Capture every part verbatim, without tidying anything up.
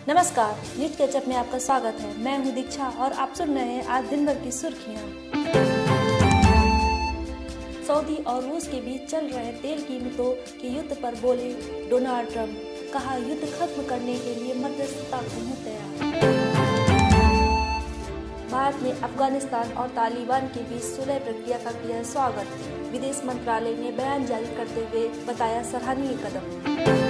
नमस्कार, news catch up में आपका स्वागत है। मैं हूं दीक्षा और आप सुन रहे हैं आज दिन भर की सुर्खियां। सऊदी और रूस के बीच चल रहे तेल कीमतों के युद्ध पर बोले डोनाल्ड ट्रंप, कहा युद्ध खत्म करने के लिए मध्यस्थता को हूं तैयार। भारत ने अफगानिस्तान और तालिबान के बीच सुलह प्रक्रिया का किया स्वागत। विदेश मंत्रालय ने बयान जारी करते हुए बताया सराहनीय कदम।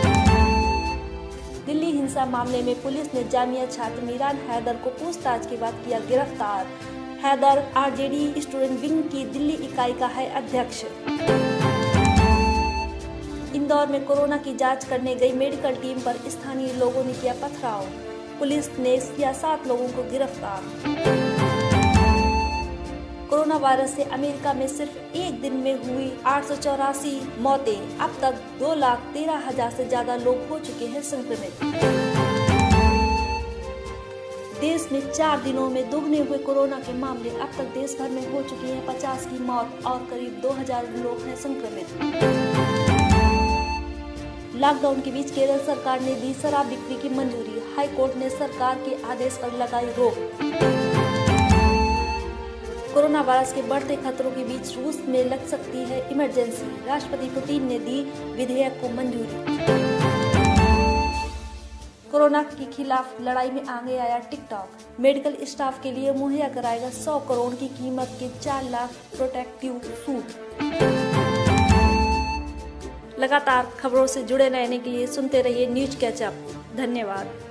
दिल्ली हिंसा मामले में पुलिस ने जामिया छात्र मीरान हैदर को पूछताछ के बाद किया गिरफ्तार। हैदर आरजेडी स्टूडेंट विंग की दिल्ली इकाई का है अध्यक्ष। इंदौर में कोरोना की जांच करने गई मेडिकल टीम पर स्थानीय लोगों ने किया पथराव। पुलिस ने किया सात लोगों को गिरफ्तार। कोरोना वायरस से अमेरिका में सिर्फ एक दिन में हुई आठ सौ चौरासी मौतें। अब तक दो लाख तेरह हजार से ज्यादा लोग हो चुके हैं संक्रमित। देश में चार दिनों में दोगुने हुए कोरोना के मामले। अब तक देश भर में हो चुकी है पचास की मौत और करीब दो हजार लोग हैं संक्रमित। लॉकडाउन के बीच केरल सरकार ने दी शराब बिक्री की मंजूरी। हाई कोर्ट ने सरकार के आदेश पर लगाई रोक। कोरोना वायरस के बढ़ते खतरों के बीच रूस में लग सकती है इमरजेंसी। राष्ट्रपति पुतिन ने दी विधेयक को मंजूरी। कोरोना के खिलाफ लड़ाई में आगे आया टिकटॉक। मेडिकल स्टाफ के लिए मुहैया कराएगा सौ करोड़ की कीमत के चार लाख प्रोटेक्टिव सूट। लगातार खबरों से जुड़े रहने के लिए सुनते रहिए न्यूज कैचअप। धन्यवाद।